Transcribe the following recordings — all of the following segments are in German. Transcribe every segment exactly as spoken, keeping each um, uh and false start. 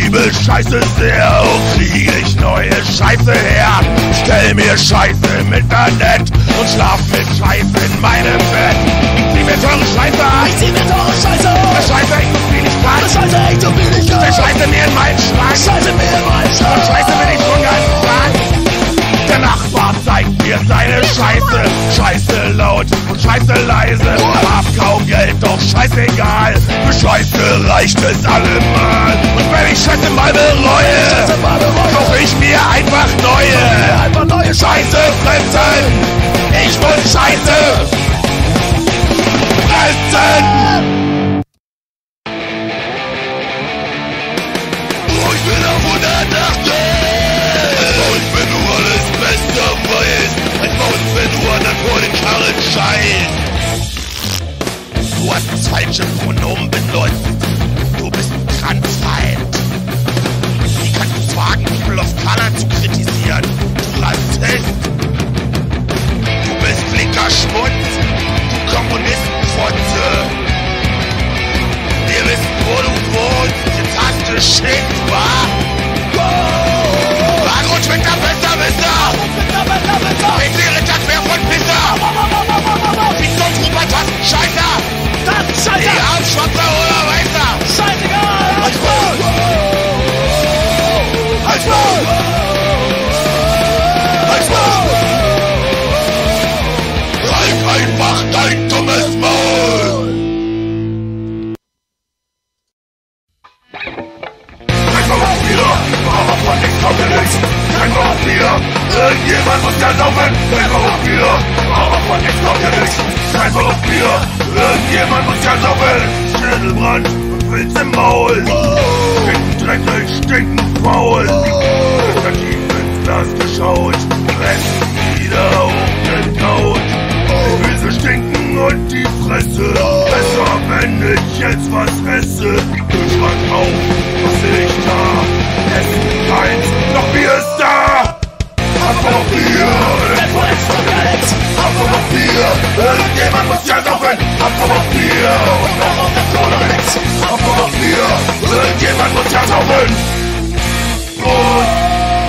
liebe Scheiße sehr, auch kriege ich neue Scheiße her. Stell mir Scheiße im Internet und schlaf mit Scheiße in meinem Bett. Ich zieh mir teure Scheiße an. Ich zieh mir teure Scheiße an. Scheiße echt so viel ich kann. Scheiße echt so viel ich kann. Der Scheiße mir in meinen Schrank. Scheiße mir in meinen Schrank. Und Scheiße bin ich schon ganz krank. Der Nachbar zeigt mir seine Scheiße. Scheiße laut und Scheiße leise. Hab kaum Geld, doch scheißegal. Für Scheiße reicht es allemal. Und wenn ich Scheiße mal bereue, kaufe ich mir einfach neue. Einfach neue Scheiße fressen. Ich muss Scheiße fressen. Oh, ich bin auf hundertachtzig. Wenn du alles besser weißt, ein Maus, wenn du an der vor den Karren scheißt. Du hast das falsche Pronomen benutzt. Du bist ein Transfeind. Wie kannst du es wagen, People of Color zu kritisieren? Du Rassist. Du bist flinker Schmutz. Du Kommunistenfotze. Wir wissen, wo du wohnst. Jetzt hast du Shit, wa? Rutschwinter, besser, besser! P C-Ritter, quer von Pisser! Pizza-Trooper, Tastenscheißer! Tastenscheißer! Ja, schwarzer oder weißer! Scheißegal! Als Maul! Als Maul! Als Maul! Halt einfach dein dummes Maul! Aber von nichts kommt ja nichts. Kein Vampir, irgendjemand muss ja laufen. Kein Vampir, aber von nichts kommt ja nichts. Kein Vampir, irgendjemand muss ja laufen. Schädelbrand und Pilz im Maul. Stinken dreckig, stinken faul. Ist ja tief ins Glas geschaut. Rest wieder auf den Couch. Die Füße stinken und die Fresse. Besser, wenn ich jetzt was esse. Kühlschrank auf, was sehe ich da? Essen keins, doch Bier ist da! Einfach Bier! Einfach Bier! Irgendjemand muss ja laufen! Einfach Bier! Und noch auf der Toleranz! Einfach Bier! Irgendjemand muss ja laufen! Und...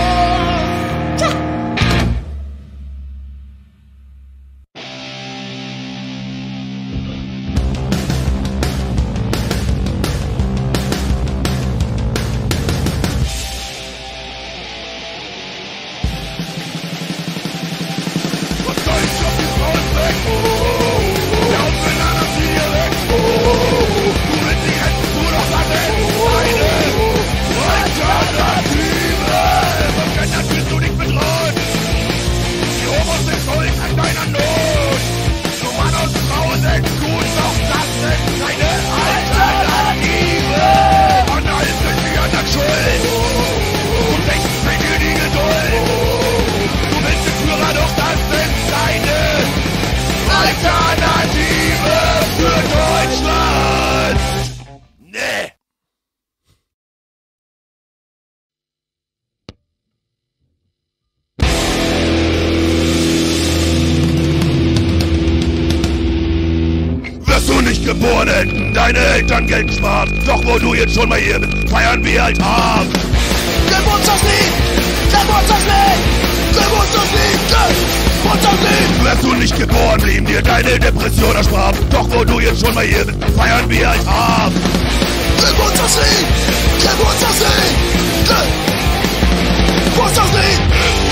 Geboren, deine Eltern Geld sparen. Doch wo du jetzt schon mal hier bist, feiern wir halt hart. Geburtstagslied! Geburtstagslied! Geburtstagslied! Geburtstagslied! Wärst du nicht geboren, blieben dir deine Depression erspart. Doch wo du jetzt schon mal hier bist, feiern wir halt hart. Geburtstagslied! Geburtstagslied! Geburtstagslied!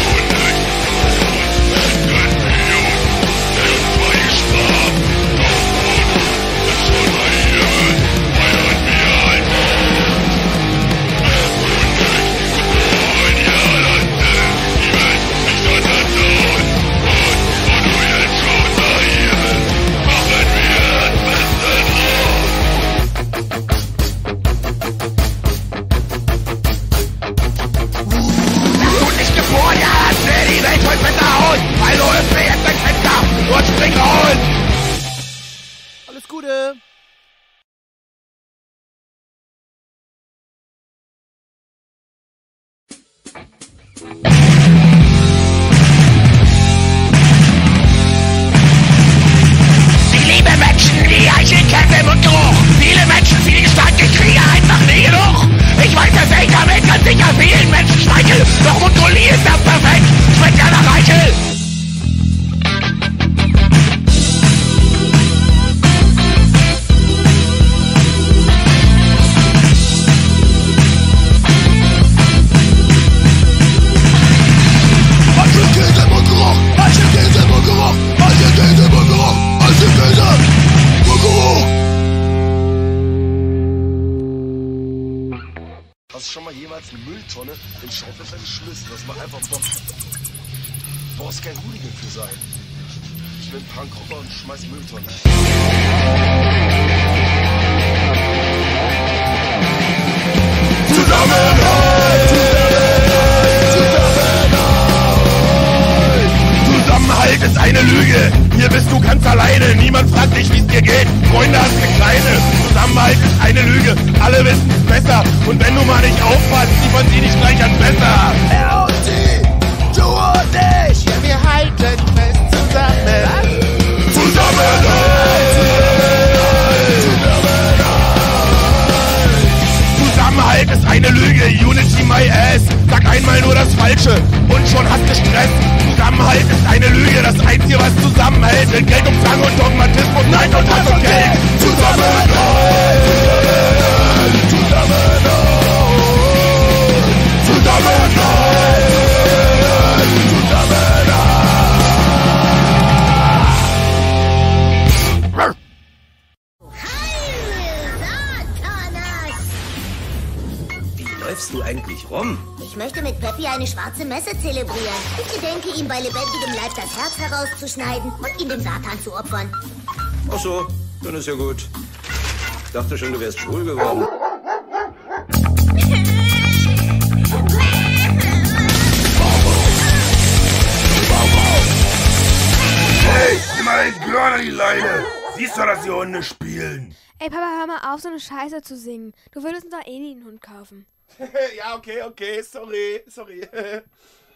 Alles Gute! Viele Menschen, viele Gestalten, ich kriege einfach nie genug. Ich weiß, dass Eltern sicher vielen Menschen Schmeichel. Doch Montoli ist das perfekt. Spezieller Reichel. Hast du schon mal jemals eine Mülltonne in Schaufenster geschmissen? Das macht einfach Bock. Du brauchst kein Hooligan für sein. Ich bin Punkrocker und schmeiß Mülltonne. Zusammenhalt! Zusammenhalt ist eine Lüge. Hier bist du ganz alleine. Niemand fragt dich, wie es dir geht. Freunde hast du kleine. Zusammenhalt ist eine Lüge. Alle wissen es besser. Und wenn du mal nicht aufpasst, sieht man sie nicht gleich an besser. Er und sie, du und ich, ja, wir halten fest zusammen. Zusammenhalt! Zusammenhalt ist eine Lüge. Unity my ass. Sag einmal nur das Falsche und schon hast du Stress. Zusammenhalt ist eine Lüge. Das Einzige, was zusammenhält, sind Geld, Umfang und Dogmatismus, Neid und Hass und Geld. Zusammenhalt! Zusammenhalt! Zusammenhalt! Wie läufst du eigentlich rum? Ich möchte mit Peppy eine schwarze Messe zelebrieren. Ich gedenke, ihm bei lebendigem Leib das Herz herauszuschneiden und ihn dem Satan zu opfern. Ach so, dann ist ja gut. Ich dachte schon, du wärst schwul geworden. Hey, nimm mal den Körner an die Leine. Siehst du, dass die Hunde spielen? Ey, Papa, hör mal auf, so eine Scheiße zu singen. Du würdest uns doch eh nie einen Hund kaufen. Ja, okay, okay, sorry, sorry.